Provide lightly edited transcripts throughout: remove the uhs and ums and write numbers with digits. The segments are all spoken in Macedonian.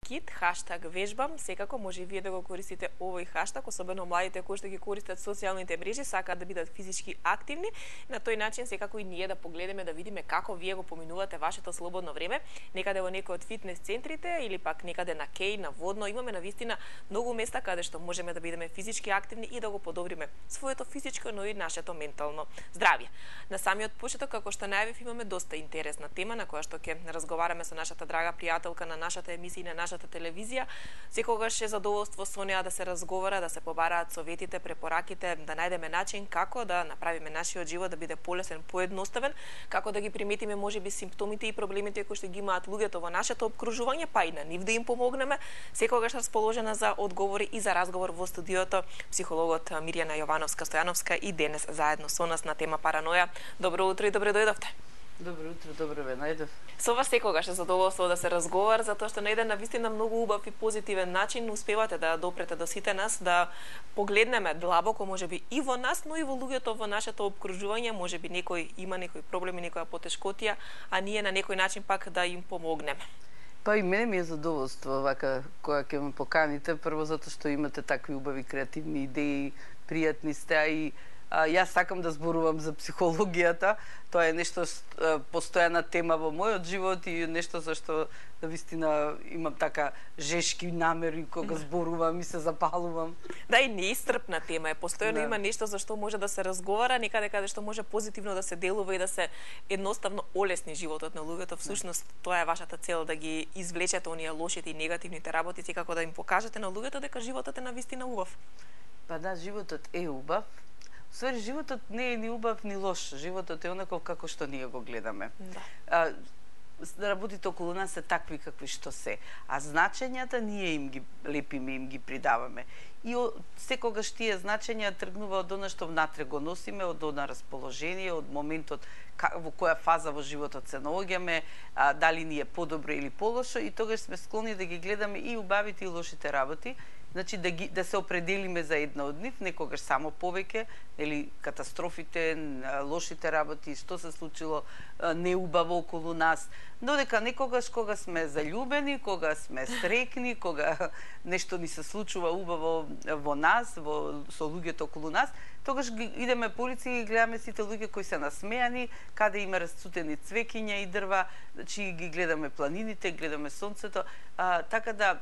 #kit, #вежбам. Секако може и вие да го користите овој хаштаг, особено младите кои што ги користат социјалните мрежи, сакаат да бидат физички активни. На тој начин секако и ние да погледаме, да видиме како вие го поминувате вашето слободно време, некаде во некој од фитнес центрите или пак некаде на кеј, на водно. Имаме навистина многу места каде што можеме да бидеме физички активни и да го подобриме своето физичко, но и нашето ментално здравје. На самиот почеток, како што најавив, имаме доста интересна тема на која што ќе разговараме со нашата драга пријателка на нашата емисија и на нашата телевизија. Секогаш е задоволство со неа да се разговара, да се побараат советите, препораките, да најдеме начин како да направиме нашиот живот да биде полесен, поедноставен, како да ги приметиме можеби симптомите и проблемите кои што ги имаат луѓето во нашето опкружување, па и на нив да им помогнеме. Секогаш расположена за одговори и за разговор во студиото психологот Мирјана Јовановска-Стојановска и денес заедно со нас на тема параноја. Добро утро и добре дојдовте. Добро утро, добро ве најдов. Со вас секогаш е задоволство да се разговара, затоа што на еден навистина многу убав и позитивен начин успевате да допрете до сите нас, да погледнеме длабоко можеби и во нас, но и во луѓето во нашето опкружување, можеби некој има некои проблеми, некоја потешкотија, а ние на некој начин пак да им помогнеме. Па и мене ми е задоволство вака која ќе ме поканите, прво затоа што имате такви убави креативни идеи, пријатни сте, и јас сакам да зборувам за психологијата. Тоа е нешто постојана тема во мојот живот и нешто за што навистина имам така жешки намери кога зборувам и се запалувам. Да, и неисцрпна тема е. Постојано Да. има нешто за што може да се разговара, некаде каде што може позитивно да се делува и да се едноставно олесни животот на луѓето. Всушност тоа е вашата цел, да ги извлечете оние лошите и негативните работи, секако да им покажете на луѓето дека животот е навистина убав. Па да, животот е убав. Ствари, животот не е ни убав ни лош. Животот е онаков како што ние го гледаме. Да. Работите околу нас се такви какви што се. А значењата ние им ги лепиме, им ги придаваме. И секогаш тие значења тргнува од она што внатре го носиме, од она расположение, од моментот во која фаза во животот се наоѓаме, дали ни е подобро или полошо, и тогаш сме склони да ги гледаме и убавите и лошите работи. Значи да се определиме за една од нив, некогаш само повеќе, или катастрофите, лошите работи, што се случило неубаво околу нас, но дека некогаш кога сме заљубени, кога сме срекни, кога нешто ни се случува убаво во нас, со луѓето околу нас, тогаш идеме по улици и гледаме сите луѓе кои се насмеани, каде има расцутени цвеќиња и дрва, значи ги гледаме планините, гледаме сонцето, така да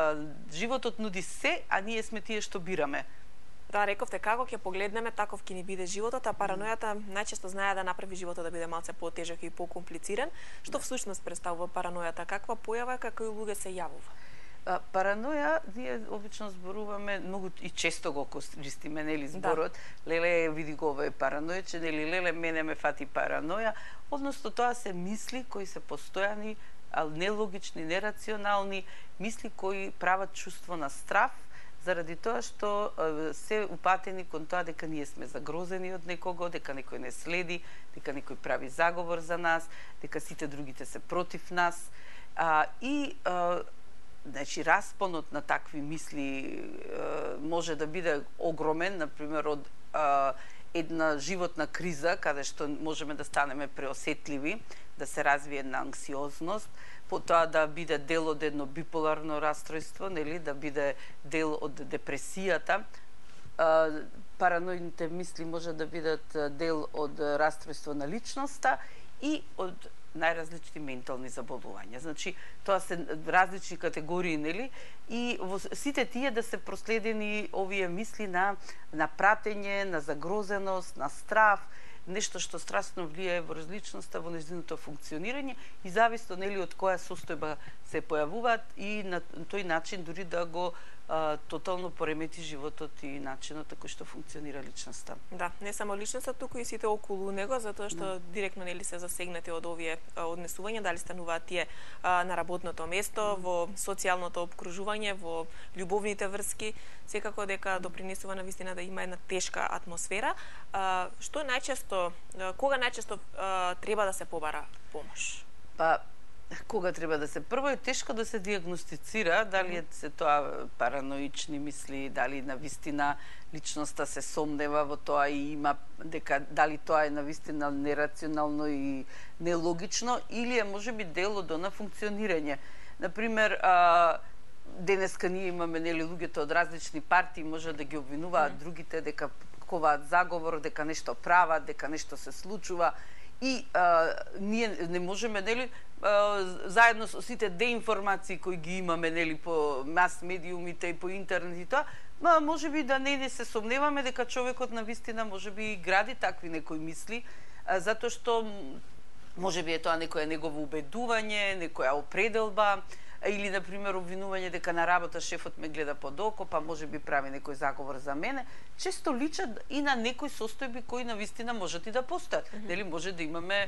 животот нуди се, а ние сме тие што бираме. Да, рековте, како ќе погледнеме, таков ќе ни биде животот, а паранојата најчесто знае да направи животот да биде малце потежок и покомплициран. Што всушност представува паранојата? Каква појава, како и луѓе се јавува? Параноја, ние обично зборуваме многу и често го користиме, нели, зборот. Да. Леле, види го, ова е паранојче, нели, леле, мене ме фати параноја. Односно, тоа се мисли кои се постојани, нелогични, нерационални, мисли кои прават чувство на страв, заради тоа што се упатени кон тоа дека ние сме загрозени од некого, дека некој не следи, дека некој прави заговор за нас, дека сите другите се против нас. Значи, распонот на такви мисли може да биде огромен, например, од една животна криза, каде што можеме да станеме преосетливи, да се развие една анксиозност, потоа да биде дел од едно биполарно расстройство, нели, да биде дел од депресијата. Параноидните мисли може да бидат дел од расстройство на личноста и од најразлични ментални заболувања. Значи, тоа се различни категории, нели? И во сите тие да се проследени овие мисли на пратење, на загрозеност, на страв, нешто што страшно влијае во различноста, во нејзиното функционирање и зависно, нели, од која состојба се појавуваат и на тој начин дури да го тотално поремети животот и начинот како што функционира личноста. Да, не само личноста, туку и сите околу него, затоа што директно, нели, се засегнати од овие однесувања, дали стануваат тие на работното место, во социјалното опкружување, во љубовните врски, секако дека допринесува на вистина да има една тешка атмосфера. Што најчесто, кога најчесто треба да се побара помош? Па, кога треба да се? Прво е тешко да се диагностицира дали е се тоа параноични мисли, дали на вистина личноста се сомнева во тоа и има дека дали тоа е на вистина нерационално и нелогично или е можеби дел од она функционирање. Например, денеска ние имаме нели луѓето од различни партии може да ги обвинуваат другите дека коваат заговор, дека нешто прават, дека нешто се случува и ние не можеме нели заедно со сите деинформации кои ги имаме нели по мас медиумите и по интернет и тоа, можеби да не се сомневаме дека човекот на вистина можеби гради такви некои мисли, затоа што можеби е тоа некое негово убедување, некоја определба, или, например, обвинување дека на работа шефот ме гледа под око, па може би прави некој заговор за мене, често личат и на некои состојби кои на вистина можат и да постојат. Нели може да имаме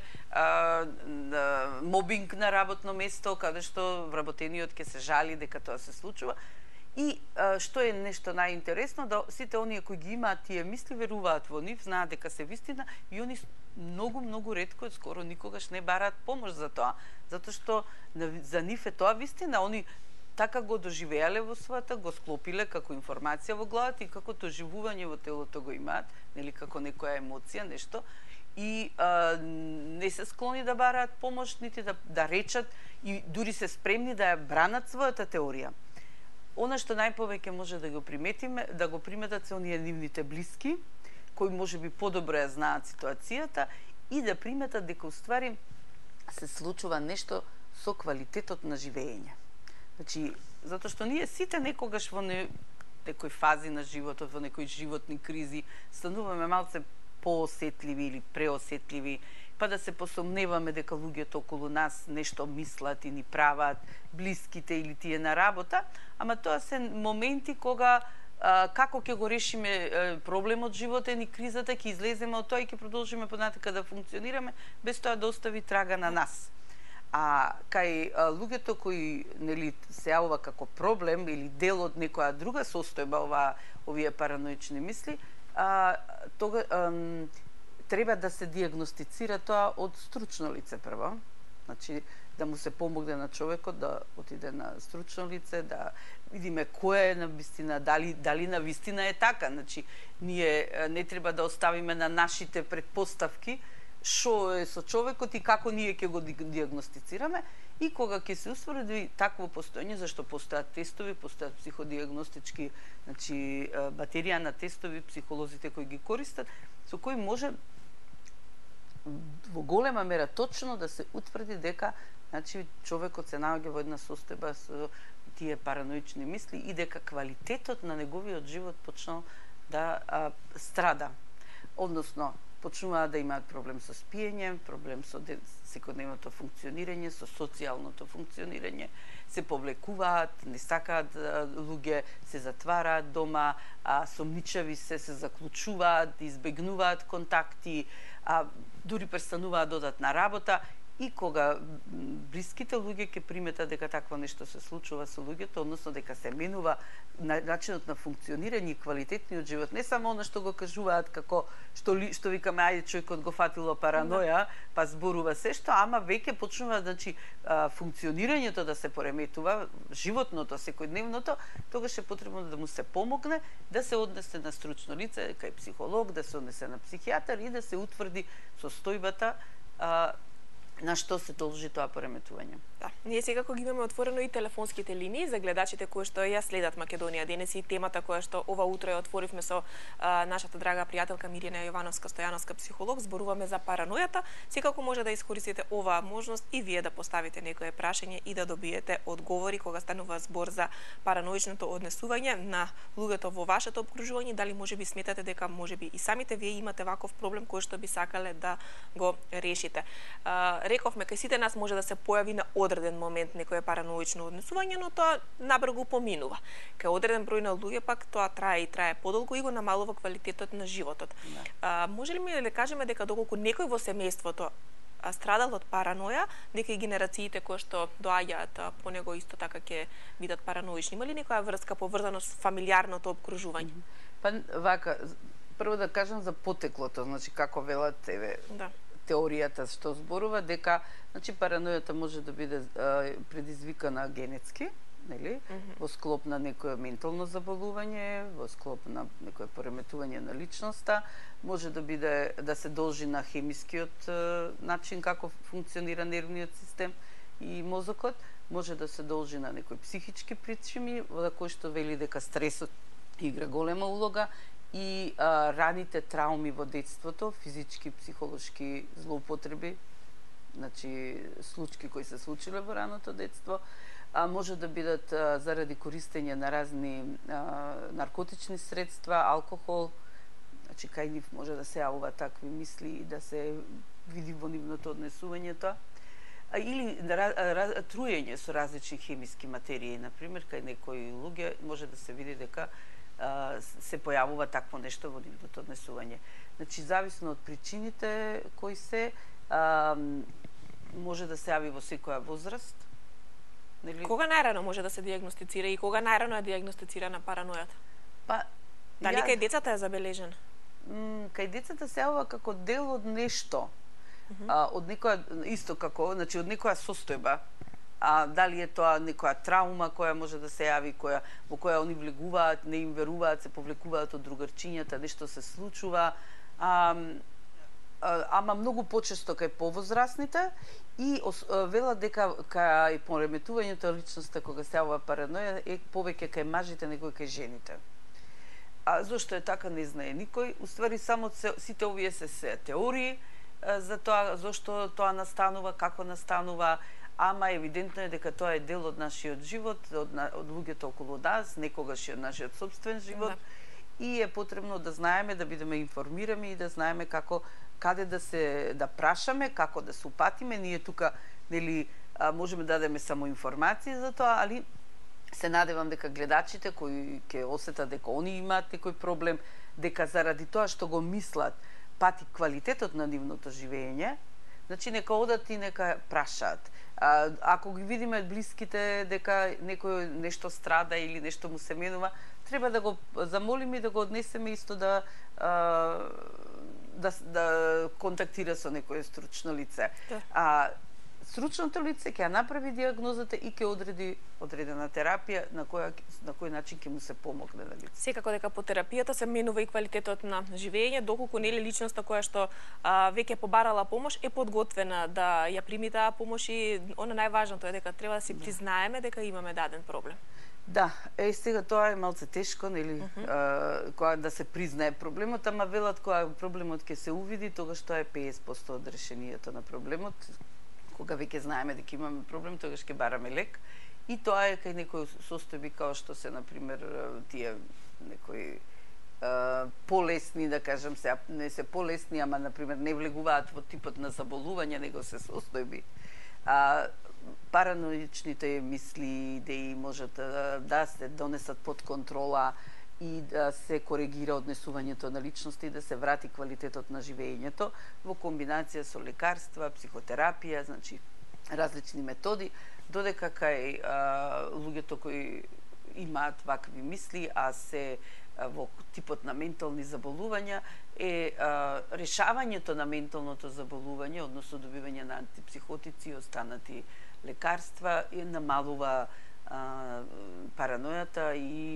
мобинг на работно место, каде што вработениот ќе се жали дека тоа се случува. И што е нешто најинтересно, да сите оние кои ги имаат тие мисли веруваат во нив, знаат дека се вистина и они многу ретко, скоро никогаш не бараат помош за тоа, затоа што за нив е тоа вистина, они така го доживеале во својата, го склопиле како информација во главата и како доживување во телото го имаат, нели како некоја емоција, нешто, и не се склони да бараат помош, нити да речат и дури се спремни да ја бранат својата теорија. Она што најповеќе може да го приметиме, да го приметат се оние нивните блиски, кои може би подобро ја знаат ситуацијата и да приметат дека уствари се случува нешто со квалитетот на живење. Значи, затоа што ние сите некогаш во некои фази на животот, во некои животни кризи, стануваме малце поосетливи или преосетливи, па да се посомневаме дека луѓето околу нас нешто мислат и ни прават, блиските или тие на работа, ама тоа се моменти кога како ќе го решиме проблемот животен и кризата, ќе излеземе од тоа и ќе продолжиме понатака да функционираме без тоа да остави трага на нас. А кај луѓето кои нели се јавува како проблем или дел од некоја друга состојба овие параноични мисли, тога треба да се диагностицира тоа од стручно лице прво. Значи да му се помогне на човекот да отиде на стручно лице, да видиме кој е на вистина, дали на вистина е така. Значи ние не треба да оставиме на нашите предпоставки што е со човекот и како ние ќе го диагностицираме и кога ќе се устврди такво постоење, зашто постојат тестови, постојат психодиагностички, значи батерија на тестови, психолозите кои ги користат, со кои може во голема мера точно да се утврди дека значи човекот се наоѓа во една состојба со тие параноични мисли и дека квалитетот на неговиот живот почнал да страда. Односно, почнуваат да имаат проблем со спиење, проблем со секојдневното функционирање, со социјалното функционирање, се повлекуваат, не сакаат луѓе, се затвараат дома, сомничави се заклучуваат, избегнуваат контакти, дури престануваат да одат на работа. И кога блиските луѓе ќе приметат дека такво нешто се случува со луѓето, односно дека се менува начинот на функционирање и квалитетниот живот, не само она што го кажуваат како што викаме ајде човекот го фатило параноја, па зборува се што, ама веќе почнува значи функционирањето да се пореметува, животното, секојдневното, тогаш е потребно да му се помогне, да се однесе на стручно лице, кај психолог, да се однесе на психијатар и да се утврди состојбата на што се должи тоа пореметување. Да, ние секако ги имаме отворено и телефонските линии за гледачите кои што ја следат Македонија денес и темата која што ова утро ја отворивме со нашата драга пријателка Мирјана Јовановска-Стојановска, психолог, зборуваме за паранојата. Секако може да искористите оваа можност и вие да поставите некое прашање и да добиете одговори кога станува збор за параноичното однесување на луѓето во вашето опкружување, дали можеби сметате дека можеби и самите вие имате ваков проблем кој што би сакале да го решите. Рековме, кај сите нас може да се појави на одреден момент некое параноично однесување, но тоа набрзо поминува. Кај одреден број на луѓе пак тоа трае и трае подолго и го намалува квалитетот на животот. Може ли ми да кажеме дека доколку некој во семејството страдал од параноја, дека и генерациите кои што доаѓаат по него исто така ќе бидат параноични? Има ли некоја врска поврзана со фамилиарното опкружување? Па вака, прво да кажам за потеклото, значи како велат еве. Да. Теоријата што зборува дека значи паранојата може да биде предизвикана генетски, нели? Во склоп на некое ментално заболување, во склоп на некое пореметување на личноста, може да биде да се должи на хемискиот начин како функционира нервниот систем и мозокот, може да се должи на некои психички причини, во кои што вели дека стресот игра голема улога и раните трауми во детството, физички, психолошки злоупотреби, значи случаи кои се случиле во раното детство, може да бидат заради користење на разни наркотични средства, алкохол, значи кај нив може да се јавува такви мисли и да се види во нивното однесувањето, или труење со различни хемиски материи, например, кај некои луѓе може да се види дека се појавува такво нешто во нивното однесување. Значи, зависно од причините кои се, може да се јави во секоја возраст. Нели? Кога најрано може да се диагностицира и кога најрано е диагностицирана паранојата? Па, дали кај децата е забележен? Кај децата се јавува како дел од нешто. Од некоја, исто како, значи од некоја состојба. Дали е тоа некоја траума која може да се јави, во која они влегуваат, не им веруваат, се повлекуваат од другарчињата, нешто се случува. Ама многу почесто кај повозрасните и велат дека кај пореметувањето на личноста кога се јавува параноја е повеќе кај мажите него кај жените. Зошто е така не знае никој. Уствари само сите овие се теории за тоа зошто тоа настанува, како настанува, ама евидентно е дека тоа е дел од нашиот живот, од луѓето околу нас, некогаш и од нашиот собствен живот. Да. И е потребно да знаеме, да бидеме информирани и да знаеме како каде да прашаме, како да се упатиме. Ние тука нели можеме да дадеме само информации за тоа, али се надевам дека гледачите кои ќе осетат дека они имаат некој проблем, дека заради тоа што го мислат пати квалитетот на нивното живење, значи нека одат и нека прашаат. Ако ги видиме блиските дека некој нешто страда или нешто му се менува, треба да го замолиме и да го однесеме исто да контактира со некое стручно лице. Стручното лице ќе ја направи диагнозата и ќе одреди одредена терапија на кој начин ќе му се помогне на лице. Секако дека по терапијата се менува и квалитетот на живење, доколку нели личноста која што веќе побарала помош е подготвена да ја прими таа помош и она најважното е дека треба да си признаеме дека имаме даден проблем. Да, сега тоа е малце тешко, нели, кога да се признае проблемот, ама велат кога проблемот ќе се увиди, тогаш тоа е 50% од решението на проблемот. Кога веќе знаеме дека имаме проблем, тогаш ќе бараме лек. И тоа е кај некои состојби како што се, например, тие некои полесни, да кажам, не се полесни, ама, например, не влегуваат во типот на заболување, него се состојби. Параноичните мисли, идеи можат да се донесат под контрола и да се коригира однесувањето на личности и да се врати квалитетот на живењето во комбинација со лекарства, психотерапија, значи различни методи, додека кај луѓето кои имаат вакви мисли, а се во типот на ментални заболувања е решавањето на менталното заболување, односно добивање на антипсихотици и останати лекарства и намалува паранојата и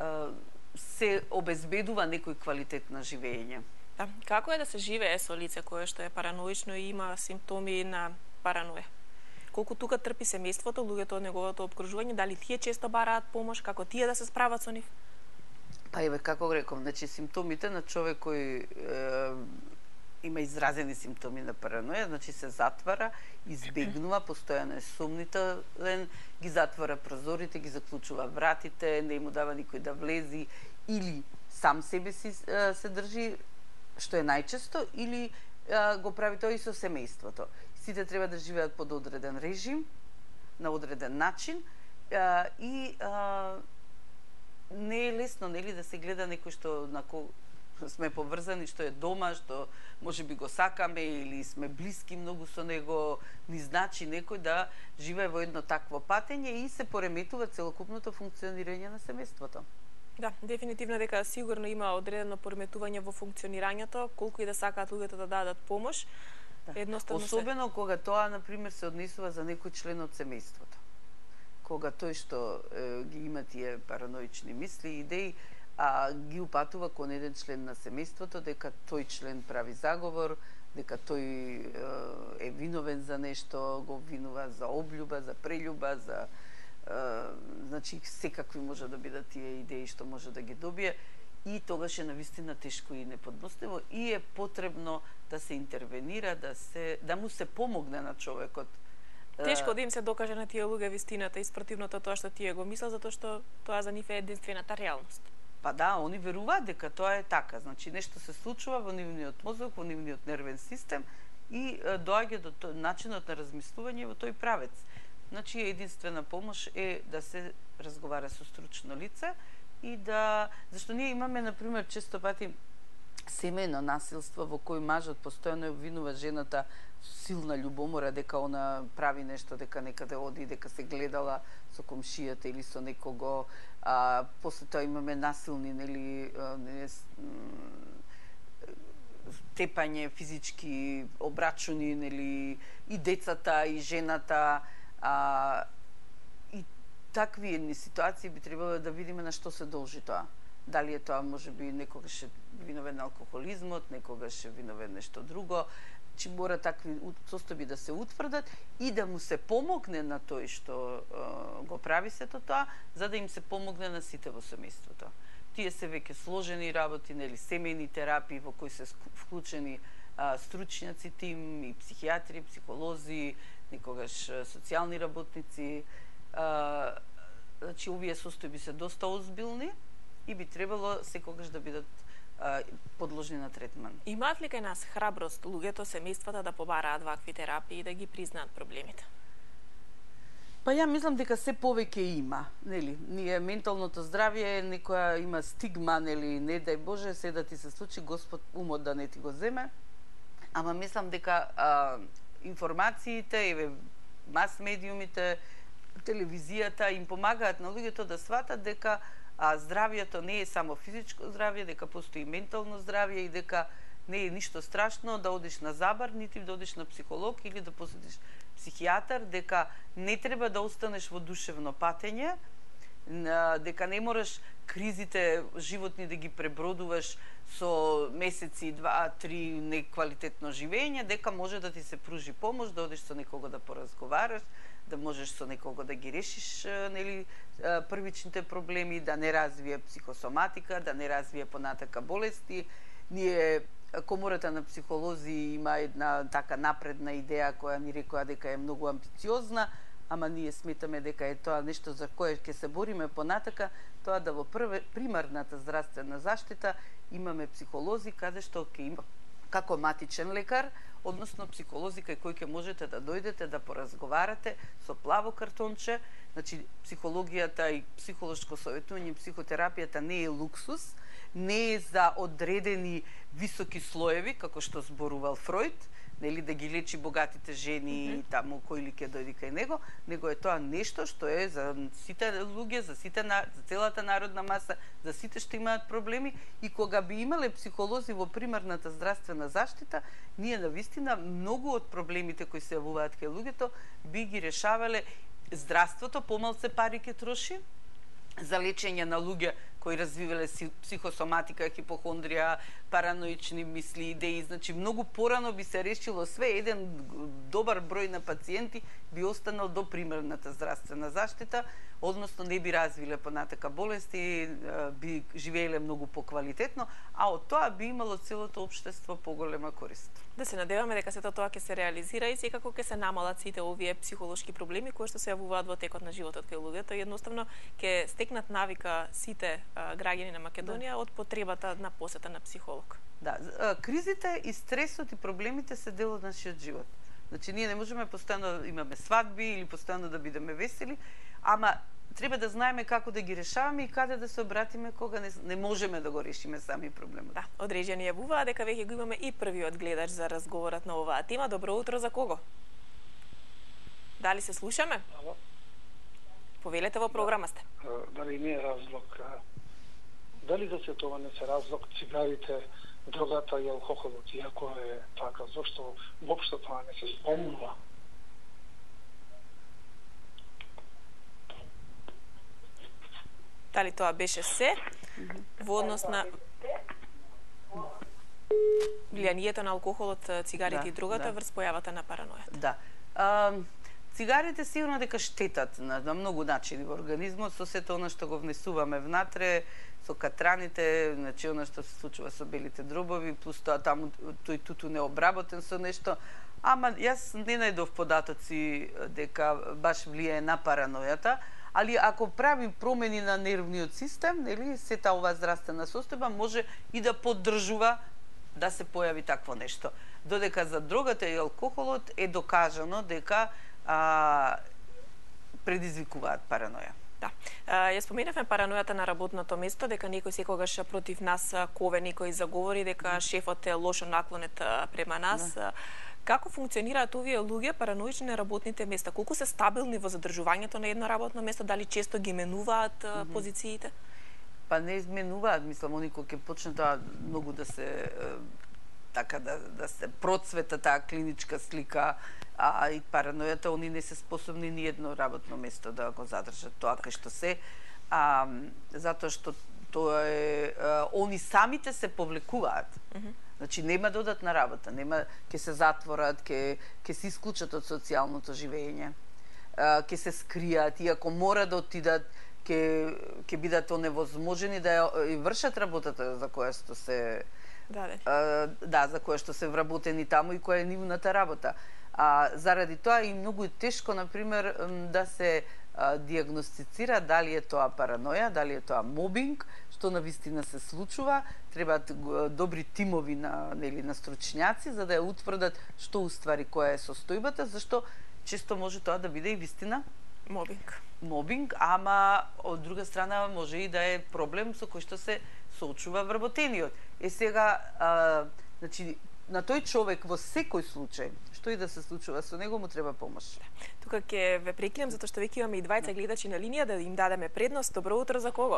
се обезбедува некој квалитет на живење. Да. Како е да се живее со лице кое што е параноично и има симптоми на параноја? Колку тука трпи семејството, луѓето од неговото опкружување, дали тие често бараат помош, како тие да се справат со нив? Па еве, како го реков, значи симптомите на човек кој има изразени симптоми на параноја, значи се затвара, избегнува, постојано е сомнителен, ги затвара прозорите, ги заклучува вратите, не му дава никој да влези, или сам себе си се држи, што е најчесто, или го прави тоа и со семејството. Сите треба да живеат под одреден режим, на одреден начин, и не е лесно, нели, да се гледа некој што сме поврзани, што е дома, што може би го сакаме или сме блиски многу со него, ни значи некој да живее во едно такво патење и се пореметува целокупното функционирање на семејството. Да, дефинитивно дека сигурно има одредено пореметување во функционирањето, колку и да сакаат луѓето да дадат помош. Да. Едноставно особено кога тоа, например, се однесува за некој член од семејството. Кога тој што ги има тие параноични мисли и идеи, ги упатува кон еден член на семејството дека тој член прави заговор, дека тој е виновен за нешто, го обвинува за облюба, за прелюба, за значи секакви може да бидат тие идеи што може да ги добие и тогаш е навистина тешко и неподносливо и е потребно да се интервенира, да му се помогне на човекот. Тешко да им се докаже на тие луѓе вистината и спротивното тоа што тие го мислат, затоа што тоа за нив е единствената реалност. Па да, они веруваат дека тоа е така. Значи нешто се случува во нивниот мозок, во нивниот нервен систем и доаѓа до начинот на размислување во тој правец. Значи единствена помош е да се разговара со стручно лице и зашто ние имаме на пример често пати семејно насилство во кој мажот постојано обвинува жената силна љубомора дека она прави нешто, дека некаде оди, дека се гледала со комшијата или со некого. После тоа имаме насилни, тепање, физички обрачуни, и децата, и жената. И такви едни ситуации би требало да видиме на што се должи тоа. Дали е тоа можеби некогаш е виновен алкохолизмот, некогаш е виновен нешто друго, че мора такви состојби да се утврдат и да му се помогне на тој што го прави сето тоа, за да им се помогне на сите во семејството. Тие се веќе сложени работи, семејни терапии во кои се вклучени стручњаци тим, и психијатри, психолози, некогаш социјални работници. Значи, овие состојби се доста озбилни и би требало секогаш да бидат подложни на третман. Имаат ли кај нас храброст луѓето, семејствата да побараат вакви терапии и да ги признаат проблемите? Па ја мислам дека се повеќе има, нели? Ние менталното здравје некоја има стигма, нели, не дај Боже се да ти се случи, Господ умот да не ти го земе. Ама мислам дека информациите, мас медиумите, телевизијата им помагаат на луѓето да сватат дека здравјето не е само физичко здравје, дека постои ментално здравје и дека не е ништо страшно да одиш на забар, нити да одиш на психолог или да посетиш психијатар, дека не треба да останеш во душевно патење, дека не мораш кризите животни да ги пребродуваш со месеци, 2-3 неквалитетно живење, дека може да ти се пружи помош, да одиш со некого да поразговараш, да можеш со некого да ги решиш првичните проблеми, да не развие психосоматика, да не развие понатака болести. Ние, Комората на психолози има една така напредна идеја која ни рекоа дека е многу амбициозна, ама ние сметаме дека е тоа нешто за кое ќе се бориме понатака, тоа да во примарната здравствена заштита имаме психолози каде што ќе има како матичен лекар, односно психолози кај кои ќе можете да дојдете да поразговарате со плаво картонче. Значи, психологијата и психолошко советување, психотерапијата не е луксус, не е за одредени високи слоеви, како што зборувал Фројд, нели, да ги лечи богатите жени и таму кој ли ќе дојде кај него, него е тоа нешто што е за сите луѓе, за целата народна маса, за сите што имаат проблеми, и кога би имале психолози во примарната здравствена заштита, ние навистина многу од проблемите кои се јавуваат кај луѓето би ги решавале. Здравството помалце пари ќе троши за лечење на луѓе кои развивале психосоматика, хипохондрија, параноични мисли, идеи, значи многу порано би се решило све, еден добар број на пациенти би останал до примерната здравствена заштита, односно не би развиле понатака болести, би живееле многу поквалитетно, а од тоа би имало целото општество поголема корист. Да се надеваме дека сето тоа ќе се реализира и секако ќе се намалат сите овие психолошки проблеми кои што се јавуваат во текот на животот кај луѓето и едноставно ќе стекнат навика сите граѓани на Македонија од потребата на посета на психолог. Да, кризите и стресот и проблемите се дел од нашиот живот. Значи, ние не можеме постојано да имаме свадби или постојано да бидеме весели, ама треба да знаеме како да ги решаваме и каде да се обратиме кога не можеме да го решиме сами проблемот. Да, одреđeni јавуваа дека веќе го имаме и првиот гледач за разговорот на оваа тема. Добро утро, за кого? Дали се слушаме? Ало. Повелете, во програма сте. Дали не е разлог? Дали за се тоа не се разлог цигарите, дрогата и алкохолот? Иако е така, зашто воопшто тоа не се спомнува? Дали тоа беше се во однос на... влијанието на алкохолот, цигарите и другата врз појавата на паранојата. Да. Цигарите сигурно дека штетат на многу начини во организмот, со сето она што го внесуваме внатре, со катраните, значи она што се случува со белите дробови, плюс тоа таму тој тутун е обработен со нешто. Ама јас не најдов податоци дека баш влијае на паранојата, али ако правим промени на нервниот систем, нели, сета оваа здравствена состојба може и да поддржува да се појави такво нешто. Додека за дрогата и алкохолот е докажано дека предизвикуваат параноја. Да. Ја споменавме паранојата на работното место, дека некој секогаш против нас кове, некој заговори дека шефот е лошо наклонет према нас. Да. Како функционираат овие луѓе параноични на работните места? Колку се стабилни во задржувањето на едно работно место? Дали често ги менуваат позициите? Па не изменуваат, мислам, они кои ќе почне тоа многу да се така да се процвета таа клиничка слика, а и паранојата, они не се способни ни едно работно место да го задржат тоа кај што се, затоа што тоа е, они самите се повлекуваат. Значи нема додатна работа, нема, ќе се затворат, ќе се исклучат од социјалното живење, ќе се скријат, и ако мора да отидат, ќе бидат оневозможени да ја вршат работата за која што се за која што се вработени таму и која е нивната работа. Заради тоа и многу тешко, например, да се диагностицира дали е тоа параноја, дали е тоа мобинг, што навистина се случува. Требаат добри тимови на стручњаци за да ја утврдат што уствари која е состојбата, зашто често може тоа да биде и вистина мобинг, ама од друга страна може и да е проблем со кој што се соочува вработениот. Сега, значи, на тој човек во секој случај, што и да се случува со него, му треба помош. Тука ќе ве прекинем, затоа што веќе имаме и двајца гледачи на линија, да им дадеме предност. Добро утро, за кого?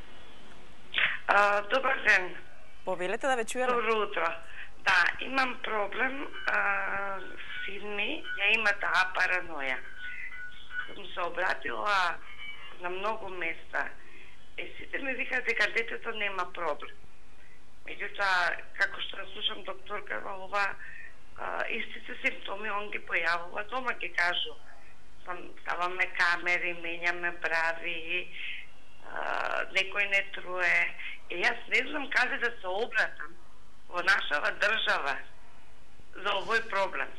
Добар ден. Повелете да ве чуеме. Добро утро. Да, имам проблем, син ми ја има таа параноја. Сум се обратила на многу места. Сите ми викаат дека детето нема проблем. Меѓутоа, како што слушам докторка во ова, истите симптоми он ги појавува дома, ги кажу. Ставаме камери, менјаме брави, некој не труе. И јас не знам каде да се обратам во нашава држава за овој проблем.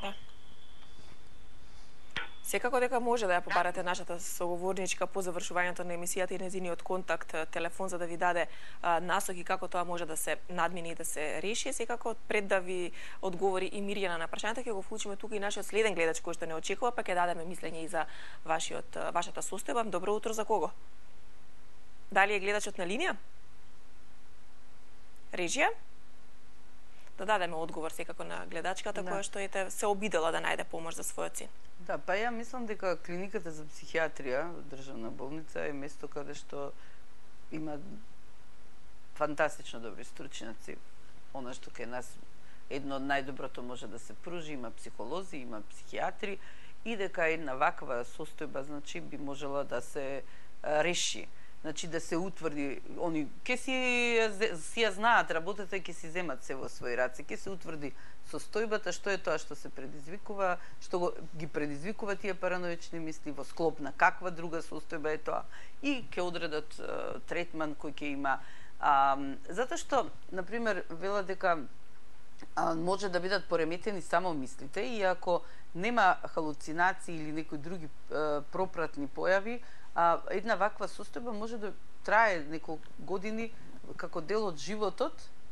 Секако дека може да ја побарате нашата соговорничка по завршувањето на емисијата и незиниот контакт телефон за да ви даде насоки како тоа може да се надмини и да се реши. Секако пред да ви одговори и Мирјана на прашањето, ќе го вклучиме тука и нашиот следен гледач кој што не очекува, па ќе дадеме мислење и за вашата состојба. Добро утро, за кого? Дали е гледачот на линија? Режија? Да дадеме одговор секако на гледачката која што се обидела да најде помош за својот син. Да, па ја мислам дека клиниката за психијатрија, државна болница, е место каде што има фантастично добри стручњаци. Она што кај нас едно од најдоброто може да се пружи, има психолози, има психијатри, и дека една ваква состојба, значи, би можела да се реши. Значи да се утврди, они ќе си ја знаат работата и ќе си земат се во своји раце, ќе се утврди состојбата, што е тоа што се предизвикува, што ги предизвикува тие параноични мисли, во склоп на каква друга состојба е тоа, и ќе одредат третман кој ќе има. Затоа што, например, вела дека може да бидат пореметени само мислите, и ако нема халуцинации или некои други пропратни појави, една ваква состојба може да трае неколку години како дел од животот,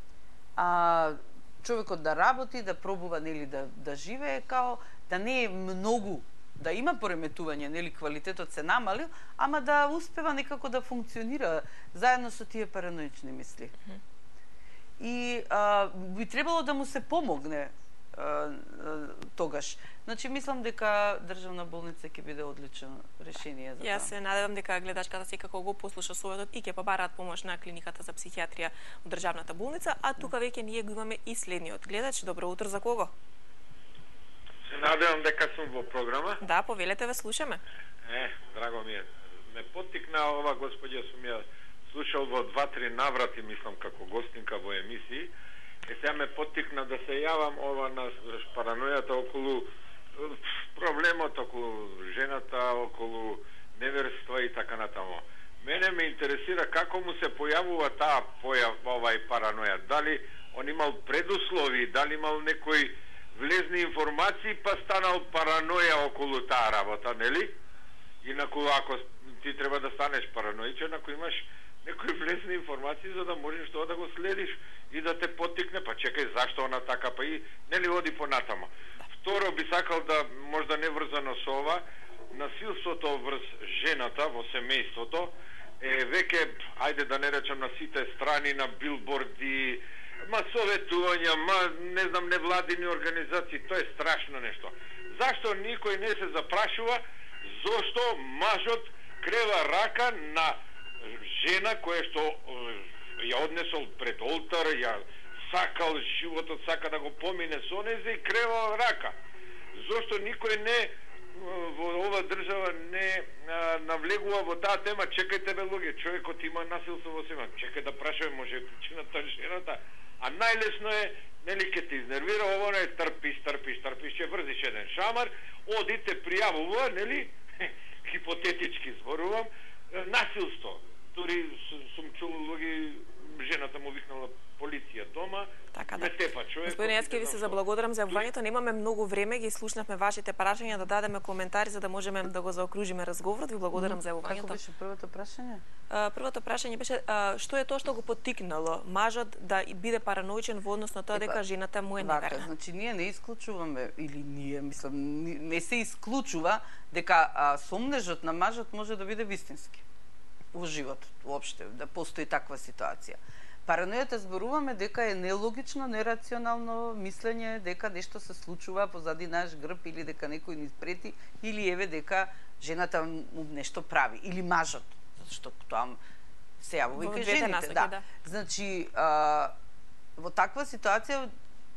човекот да работи, да пробува, нели, да живее, као да не е многу, да има пореметување, нели, квалитетот се намалил, ама да успева некако да функционира заедно со тие параноични мисли. И би требало да му се помогне тогаш. Значи, мислам дека државна болница ќе биде одлично решение за тоа. Јас се надевам дека гледачката секако го послуша советот и ќе побараат помош на клиниката за психијатрија во државната болница, а тука веќе ние го имаме и следниот гледач. Добро утро, за кого? Се надевам дека сум во програма. Да, повелете, ве слушаме. Драго ми е. Ме поттикна ова господја, сум ја слушал во 2-3 наврати, мислам, како гостинка во емисии, Сега ме поттикна да се јавам ова на паранојата околу проблемот околу жената, околу неверства и така натаму. Мене ме интересира како му се појавува таа овај параноја. Дали он имал предуслови, дали имал некои влезни информации, па станал параноја околу таа работа, нели? Инаку, ако ти треба да станеш параноичен, ако имаш некои влезни информации, за да можеш тоа да го следиш и да те поттикне, па чекај, зашто она така, па и нели оди понатамо. Второ, би сакал да, можда не врзано со ова, насилството врз жената во семејството е веќе, ајде да не речам на сите страни, на билборди, советувања, не знам, невладини организации, тоа е страшно нешто. Зашто никој не се запрашува зошто мажот крева рака на жена која што ја однесол пред олтар, ја сакал животот, сака да го помине со незе и крева рака. Зошто никој не во ова држава не навлегува во таа тема? Чекајте бе луѓе, човекот има насилство во себе. Чекај да прашаме, може причината жената. А најлесно е, нели, ке те изнервира, ово не трпиш, ќе врзиш еден шамар, одите пријавува, нели, хипотетички зборувам, насилство. Дури сум чул луѓе, жената му викнала полиција дома, така, ме тепа човек. Господине, јас ке ви се заблагодарам за јавувањето. Немаме многу време, ги слушнавме вашите прашања, да дадеме коментари за да можеме да го заокружиме разговорот. Ви благодарам за јавувањето. Како беше првото прашање? Првото прашање беше што е тоа што го поттикнало мажот да биде параноичен во однос на тоа дека жената му е неверна. Значи ние не исклучуваме, или ние, мислам, не се исклучува дека сомнежот на мажот може да биде вистински во животот, уопште, да постои таква ситуација. Паранојата зборуваме дека е нелогично, нерационално мислење, дека нешто се случува позади наш грб или дека некој ни прети, или еве дека жената му нешто прави, или мажот, што тоа се јавува и кај жените. Да. Значи, во таква ситуација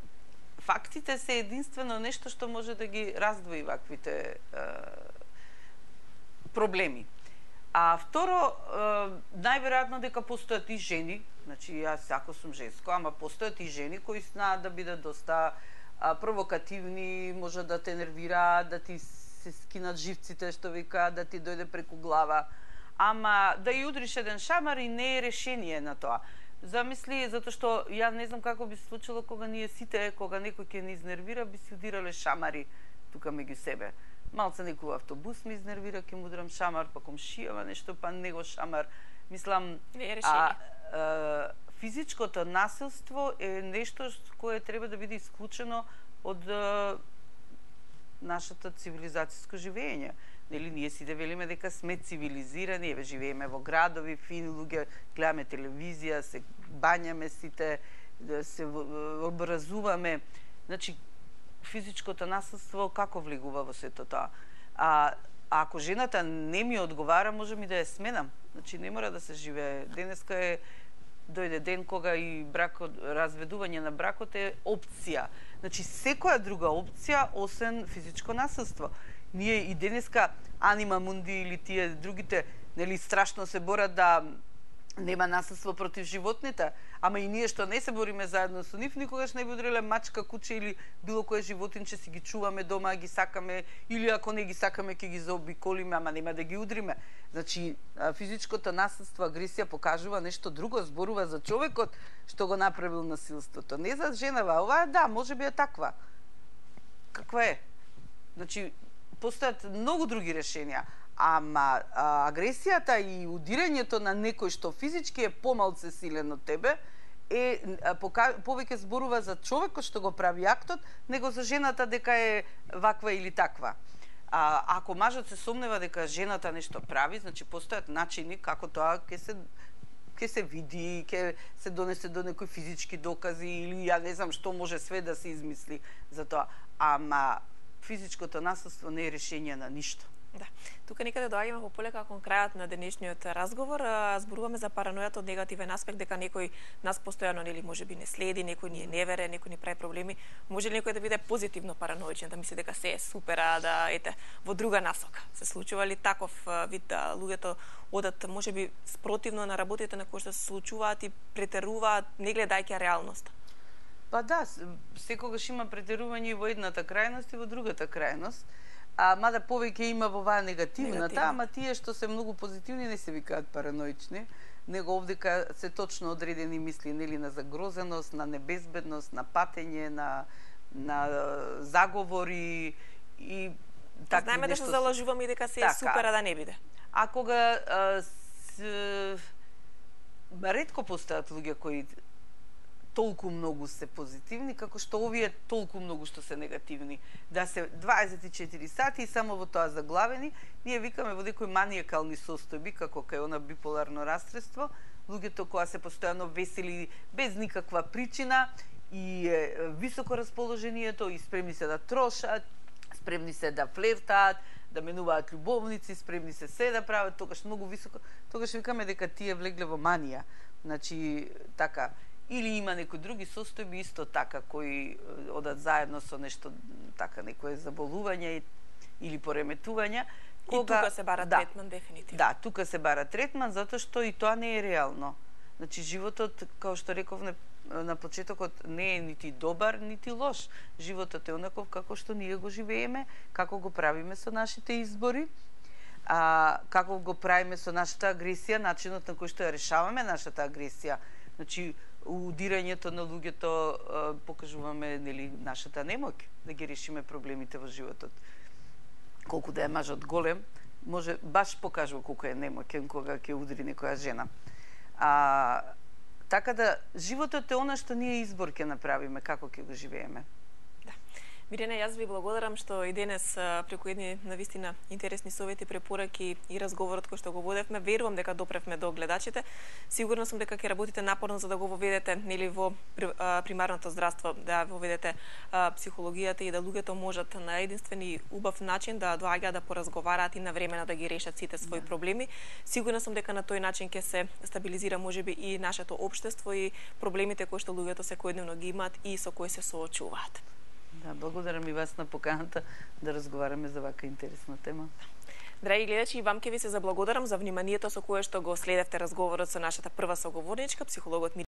фактите се единствено нешто што може да ги раздвои ваквите проблеми. А второ, најверојатно дека постојат и жени, значи јас ако сум женско, ама постојат и жени кои знаат да бидат доста провокативни, може да те нервираат, да ти се скинат живците, што вика, да ти дојде преку глава. Ама да ја удриш еден шамар и не е решение на тоа. Замисли, затоа што ја не знам како би се случило кога ние сите, кога некој ќе ни изнервира, би си удирале шамари тука меѓу себе. Малце некој автобус ми изнервира, ќе му удрам шамар, па комшијава нешто, па него шамар. Мислам, физичкото насилство е нешто кое треба да биде исклучено од нашата цивилизацијско живење. Нели, ние си да велиме дека сме цивилизирани, еве живееме во градови, фини луѓе, гледаме телевизија, се бањаме сите, да се образуваме. Значи, физичкото насилство како влегува во сето тоа? Ако жената не ми одговара, може ми да ја сменам. Значи, не мора да се живее. Денеска дојде ден кога и разведување на бракот е опција. Значи, секоја друга опција, освен физичко насилство. Ние и денеска Анима Мунди или тие другите, нели, страшно се борат да нема насилство против животните, ама и ние што не се бориме заедно со нив, никогаш не би удриле мачка, куче или било кое животинче, си ги чуваме дома, ги сакаме, или ако не ги сакаме, ќе ги заобиколиме, ама нема да ги удриме. Значи, физичкото насилство, агресија покажува нешто друго, зборува за човекот што го направил насилството. Не за женава, ова да, може би е таква. Каква е? Значи, постојат многу други решенија. Ама агресијата и удирањето на некој што физички е помалце силен од тебе е повеќе зборува за човекот што го прави актот, него за жената дека е ваква или таква. Ако мажот се сомнева дека жената нешто прави, значи постојат начини како тоа ќе се види, ќе се донесе до некои физички докази или ја не знам што може све да се измисли за тоа. Ама физичкото насилство не е решение на ништо. Да. Тука некаде доаѓаме во полека кон крајот на денешниот разговор. Зборуваме за паранојата од негативен аспект, дека некој нас постојано нели можеби не следи, некој ни е неверен, некој ни прави проблеми. Може ли некој да биде позитивно параноичен, да мисли дека се е супер, да ете во друга насока? Се случува ли таков вид да луѓето одат можеби спротивно на работите на кои што се случуваат и претеруваат не гледајќи реалноста? Па да, секогаш има претерување и во едната крајност и во другата крајност. Мада повеќе има во оваа негативната, ама тие што се многу позитивни не се викаат параноични, него овдека се точно одредени мисли, нели, на загрозеност, на небезбедност, на патење, на заговори и така. Знаеме да се залажуваме и дека се е супер, а да не биде. А кога ретко постојат луѓе кои толку многу се позитивни, како што овие толку многу што се негативни. Да се 24 сати и само во тоа заглавени, ние викаме во некои маниакални состојби, како кај она биполарно расстройство, луѓето кои се постојано весели без никаква причина и високо расположението и спремни се да трошат, спремни се да флиртаат, да менуваат љубовници, спремни се да прават, тогаш многу високо, тогаш викаме дека тие влегле во манија. Значи, така, или има некои други состојби исто така кои одат заедно со нешто така, некое заболување или пореметување. Кога... И тука се бара третман дефинитивно. Да, тука се бара третман затоа што и тоа не е реално. Значи животот, како што реков на почетокот, не е нити добар, нити лош. Животот е онаков како што ние го живееме, како го правиме со нашите избори, како го правиме со нашата агресија, начинот на кој што ја решаваме нашата агресија. Значи, удирањето на луѓето покажуваме, нели, нашата немоќ да ги решиме проблемите во животот. Колку да е мажот голем, може баш покажува колку е немоќен кога ќе удри некоја жена. Така да, животот е она што ние избор ќе направиме, како ќе го живееме. Да. Мирена, јас ви благодарам што и денес преку едни навистина интересни совети, препораки и разговорот кој што го водевме, верувам дека допревме до гледачите. Сигурно сум дека ќе работите напорно за да го воведете, нели, во примарното здравство, да воведете психологијата и да луѓето можат на единствен и убав начин да доаѓаат да поразговараат и навремено да ги решат сите своји проблеми. Сигурна сум дека на тој начин ќе се стабилизира можеби и нашето општество и проблемите кои што луѓето секојдневно ги имаат и со кои се соочуваат. Да, благодарам и вас на поканата да разговараме за вака интересна тема. Драги гледачи, и вам ќе ви се заблагодарам за вниманието со кое што го следевте разговорот со нашата прва соговорничка, психологот